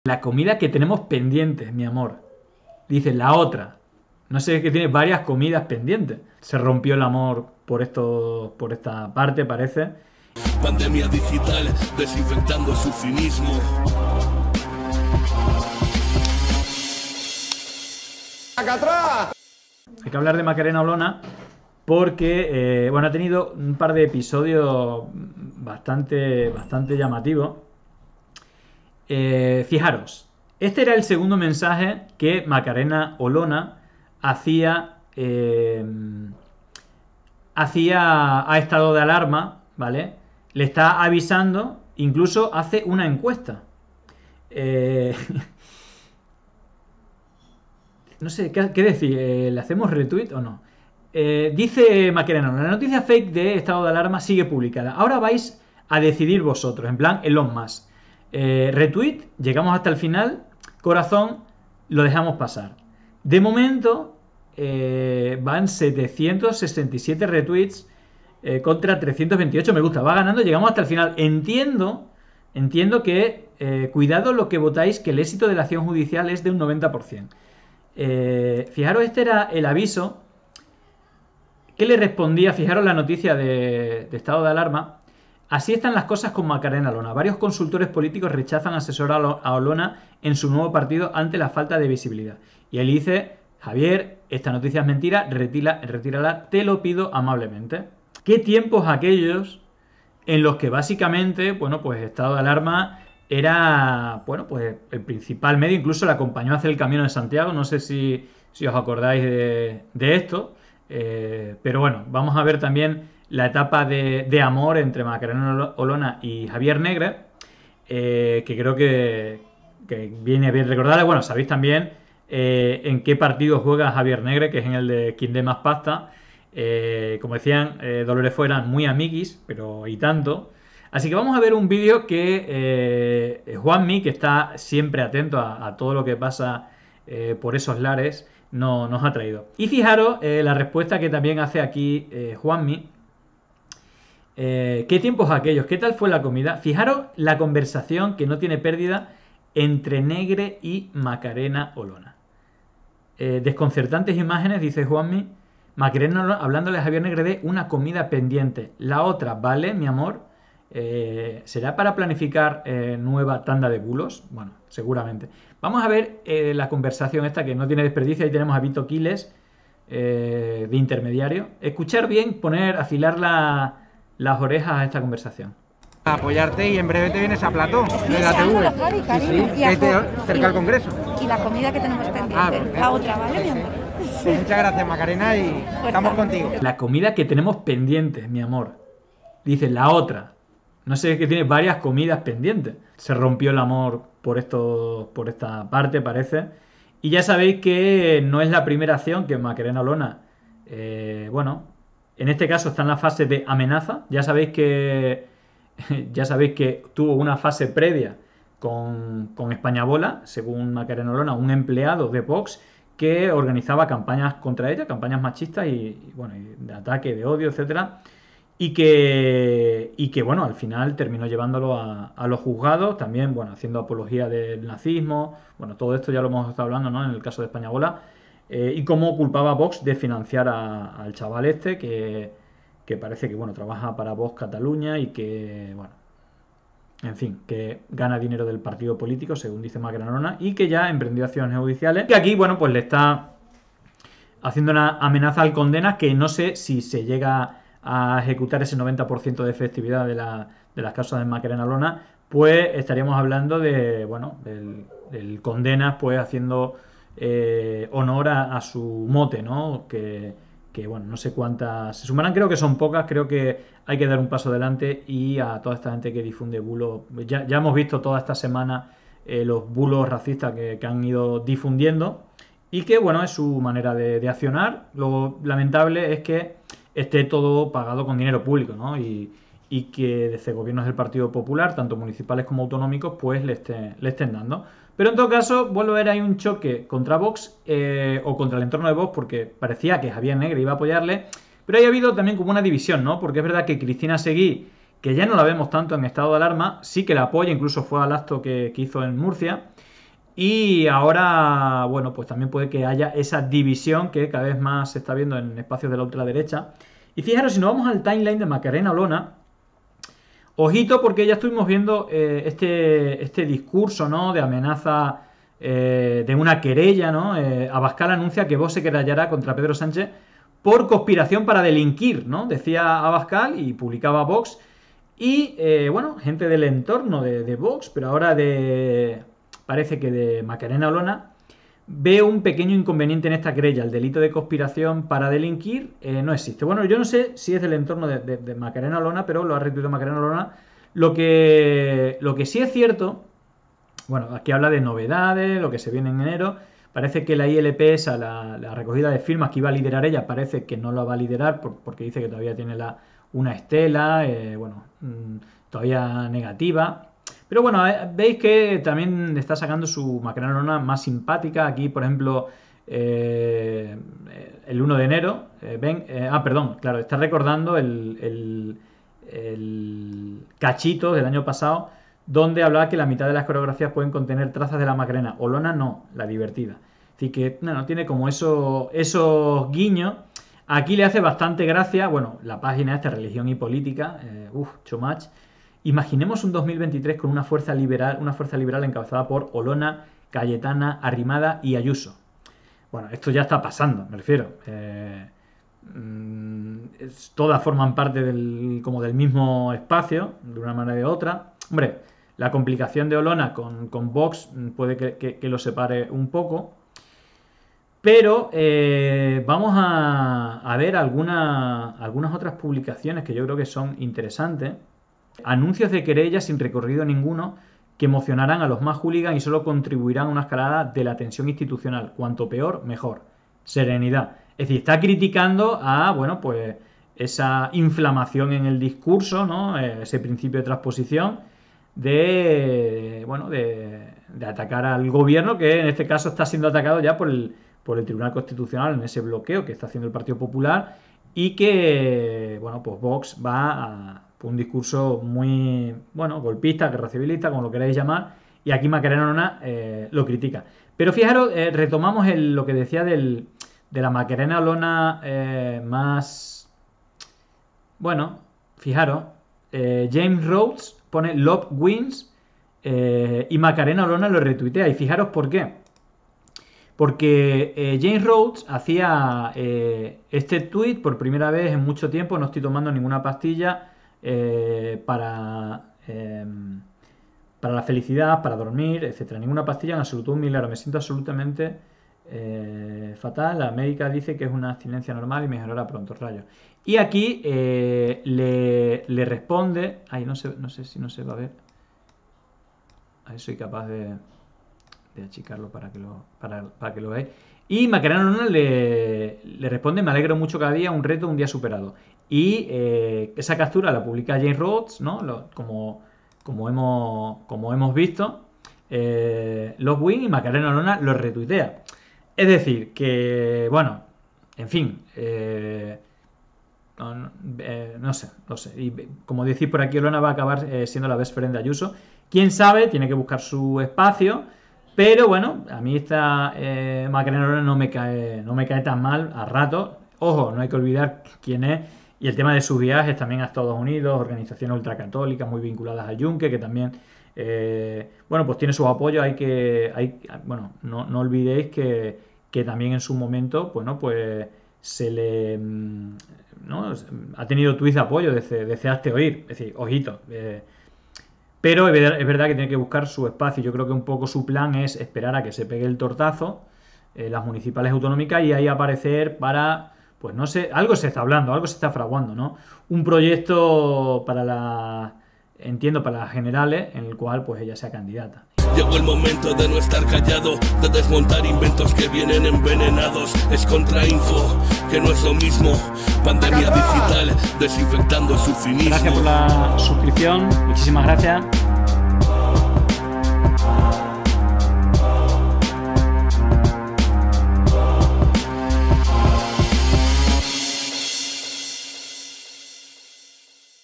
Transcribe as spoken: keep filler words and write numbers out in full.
La comida que tenemos pendientes, mi amor. Dice la otra. No sé, es que tiene varias comidas pendientes. Se rompió el amor por esto, por esta parte, parece. Pandemia digital, desinfectando su cinismo. ¡Acá atrás! Hay que hablar de Macarena Olona porque, eh, bueno, ha tenido un par de episodios bastante, bastante llamativos. Eh, fijaros, este era el segundo mensaje que Macarena Olona hacía, eh, hacía a estado de alarma, ¿vale? Le está avisando, incluso hace una encuesta. Eh, no sé, ¿qué, qué decir? Eh, ¿Le hacemos retweet o no? Eh, dice Macarena Olona, la noticia fake de estado de alarma sigue publicada. Ahora vais a decidir vosotros, en plan Elon Musk. Eh, retweet, llegamos hasta el final, corazón, lo dejamos pasar. De momento eh, van setecientos sesenta y siete retweets eh, contra trescientos veintiocho me gusta, va ganando, llegamos hasta el final. Entiendo, entiendo que, eh, cuidado lo que votáis, que el éxito de la acción judicial es de un noventa por ciento. Eh, fijaros, este era el aviso que le respondía, fijaros la noticia de, de estado de alarma. Así están las cosas con Macarena Olona. Varios consultores políticos rechazan asesorar a Olona en su nuevo partido ante la falta de visibilidad. Y él dice, Javier, esta noticia es mentira, retira, retírala, te lo pido amablemente. ¿Qué tiempos aquellos en los que básicamente, bueno, pues estado de alarma era, bueno, pues el principal medio, incluso le acompañó a hacer el Camino de Santiago, no sé si, si os acordáis de, de esto, eh, pero bueno, vamos a ver también la etapa de, de amor entre Macarena Olona y Javier Negre, eh, que creo que, que viene bien recordarle. Bueno, sabéis también eh, en qué partido juega Javier Negre, que es en el de Quien dé más pasta. Eh, como decían, eh, Dolores fueran muy amiguis, pero y tanto. Así que vamos a ver un vídeo que eh, Juanmi, que está siempre atento a, a todo lo que pasa eh, por esos lares, no, nos ha traído. Y fijaros eh, la respuesta que también hace aquí eh, Juanmi. Eh, ¿Qué tiempos aquellos? ¿Qué tal fue la comida? Fijaros la conversación que no tiene pérdida entre Negre y Macarena Olona. Eh, desconcertantes imágenes, dice Juanmi. Macarena Olona hablándole a Javier Negre de una comida pendiente. La otra, ¿vale, mi amor? Eh, ¿Será para planificar eh, nueva tanda de bulos? Bueno, seguramente. Vamos a ver eh, la conversación esta que no tiene desperdicio. Ahí tenemos a Vito Quiles eh, de intermediario. Escuchar bien, poner, afilar la... las orejas a esta conversación. A apoyarte y en breve te vienes a Platón Sí, de la T V. Javi, cariño. Sí, sí, Y a que te- co- cerca al Congreso. Y la comida que tenemos pendiente. Ah, perfecto. La otra, ¿vale, mi amor? Pues muchas gracias, Macarena, y estamos contigo. La comida que tenemos pendientes, mi amor. Dice la otra. No sé, es que tiene varias comidas pendientes. Se rompió el amor por esto, por esta parte, parece. Y ya sabéis que no es la primera acción que Macarena Olona, eh, bueno, en este caso está en la fase de amenaza. Ya sabéis que ya sabéis que tuvo una fase previa con, con España Bola, según Macarena Olona, un empleado de Vox que organizaba campañas contra ella, campañas machistas y, y, bueno, y de ataque, de odio, etcétera, y que y que bueno, al final terminó llevándolo a, a los juzgados, también bueno, haciendo apología del nazismo, bueno, todo esto ya lo hemos estado hablando, ¿no?, en el caso de España Bola, eh, y cómo culpaba a Vox de financiar a, al chaval este que, que parece que bueno, trabaja para Vox Cataluña y que bueno, en fin, que gana dinero del partido político, según dice Macarena Olona, y que ya emprendió acciones judiciales. Y aquí, bueno, pues le está haciendo una amenaza al Condenas que no sé si se llega a ejecutar ese noventa por ciento de efectividad de, la, de las causas de Macarena Olona, pues estaríamos hablando de, bueno, del, del Condenas, pues haciendo eh, honor a, a su mote, ¿no? Que, que, bueno, no sé cuántas se sumarán, creo que son pocas, creo que hay que dar un paso adelante y a toda esta gente que difunde bulos, ya, ya hemos visto toda esta semana eh, los bulos racistas que, que han ido difundiendo y que, bueno, es su manera de, de accionar. Lo lamentable es que esté todo pagado con dinero público, ¿no? Y, y que desde gobiernos del Partido Popular, tanto municipales como autonómicos, pues le, esté, le estén dando. Pero en todo caso, vuelvo a ver ahí un choque contra Vox eh, o contra el entorno de Vox, porque parecía que Javier Negre iba a apoyarle, pero ahí ha habido también como una división, ¿no? Porque es verdad que Cristina Seguí, que ya no la vemos tanto en estado de alarma, sí que la apoya, incluso fue al acto que, que hizo en Murcia, Y ahora, bueno, pues también puede que haya esa división que cada vez más se está viendo en espacios de la ultraderecha. Y fijaros, si nos vamos al timeline de Macarena Olona, ojito, porque ya estuvimos viendo eh, este, este discurso, ¿no?, de amenaza eh, de una querella, ¿no? Eh, Abascal anuncia que Vox se querellará contra Pedro Sánchez por conspiración para delinquir, ¿no? Decía Abascal y publicaba Vox. Y, eh, bueno, gente del entorno de, de Vox, pero ahora de... parece que de Macarena Olona, ve un pequeño inconveniente en esta querella. El delito de conspiración para delinquir eh, no existe. Bueno, yo no sé si es del entorno de, de, de Macarena Olona, pero lo ha retuiteado Macarena Olona. Lo que, lo que sí es cierto, bueno, aquí habla de novedades, lo que se viene en enero. Parece que la I L P, esa, la, la recogida de firmas que iba a liderar ella, parece que no la va a liderar por, porque dice que todavía tiene la, una estela, eh, bueno, mmm, todavía negativa. Pero bueno, veis que también está sacando su Macarena Olona más simpática. Aquí, por ejemplo, eh, el uno de enero, eh, ven, eh, ah, perdón, claro, está recordando el, el, el cachito del año pasado, donde hablaba que la mitad de las coreografías pueden contener trazas de la Macarena. Olona no, la divertida. Así que, bueno, tiene como eso, esos guiños. Aquí le hace bastante gracia, bueno, la página esta, Religión y Política, eh, uff, too much. Imaginemos un dos mil veintitrés con una fuerza liberal, una fuerza liberal encabezada por Olona, Cayetana, Arrimada y Ayuso. Bueno, esto ya está pasando, me refiero. Eh, es, todas forman parte del, como del mismo espacio, de una manera u otra. Hombre, la complicación de Olona con, con Vox puede que, que, que lo separe un poco. Pero eh, vamos a, a ver alguna, algunas otras publicaciones que yo creo que son interesantes. Anuncios de querella sin recorrido ninguno que emocionarán a los más hooligans y solo contribuirán a una escalada de la tensión institucional. Cuanto peor, mejor. Serenidad. Es decir, está criticando a, bueno, pues esa inflamación en el discurso, ¿no? Ese principio de transposición de, bueno, de, de atacar al gobierno, que en este caso está siendo atacado ya por el, por el Tribunal Constitucional en ese bloqueo que está haciendo el Partido Popular y que, bueno, pues Vox va a un discurso muy, bueno, golpista, guerra civilista, como lo queráis llamar, y aquí Macarena Olona eh, lo critica. Pero fijaros, eh, retomamos el, lo que decía del, de la Macarena Olona eh, más, bueno, fijaros, eh, James Rhodes pone Love Wins eh, y Macarena Olona lo retuitea, y fijaros por qué. Porque eh, James Rhodes hacía eh, este tweet por primera vez en mucho tiempo, no estoy tomando ninguna pastilla, Eh, para eh, para la felicidad, para dormir, etcétera. Ninguna pastilla, en absoluto, un milagro. Me siento absolutamente eh, fatal. La médica dice que es una abstinencia normal y mejorará pronto, rayos. Y aquí eh, le, le responde. Ay, no sé, no sé si no se va a ver. Ahí soy capaz de, de achicarlo para que lo, para, para que lo veáis. Y Macarena Olona le, le responde: me alegro mucho cada día, un reto, un día superado. Y eh, esa captura la publica James Rhodes, ¿no? Lo, como, como, hemos, como hemos visto, eh, Love Win y Macarena Olona lo retuitea. Es decir, que, bueno, en fin, eh, no, no, eh, no sé, no sé. Y como decís por aquí, Olona va a acabar eh, siendo la best friend de Ayuso. Quién sabe, tiene que buscar su espacio. Pero bueno, a mí esta eh, Macarena Olona no me cae, no me cae tan mal a rato. Ojo, no hay que olvidar quién es. Y el tema de sus viajes también a Estados Unidos, organizaciones ultracatólicas muy vinculadas al Yunque, que también, eh, bueno, pues tiene su apoyo. Hay que, hay, bueno, no, no olvidéis que, que también en su momento, bueno, pues se le, ¿no? Ha tenido tweets de apoyo desde, desde Hazte Oír, es decir, ojito. Eh, pero es verdad, es verdad que tiene que buscar su espacio. Yo creo que un poco su plan es esperar a que se pegue el tortazo, eh, las municipales autonómicas, y ahí aparecer para... Pues no sé, algo se está hablando, algo se está fraguando, ¿no? Un proyecto para la, entiendo, para las generales, en el cual pues ella sea candidata. Llegó el momento de no estar callado, de desmontar inventos que vienen envenenados. Es contrainfo, que no es lo mismo. Pandemia digital, desinfectando su cinismo. Gracias por la suscripción, muchísimas gracias.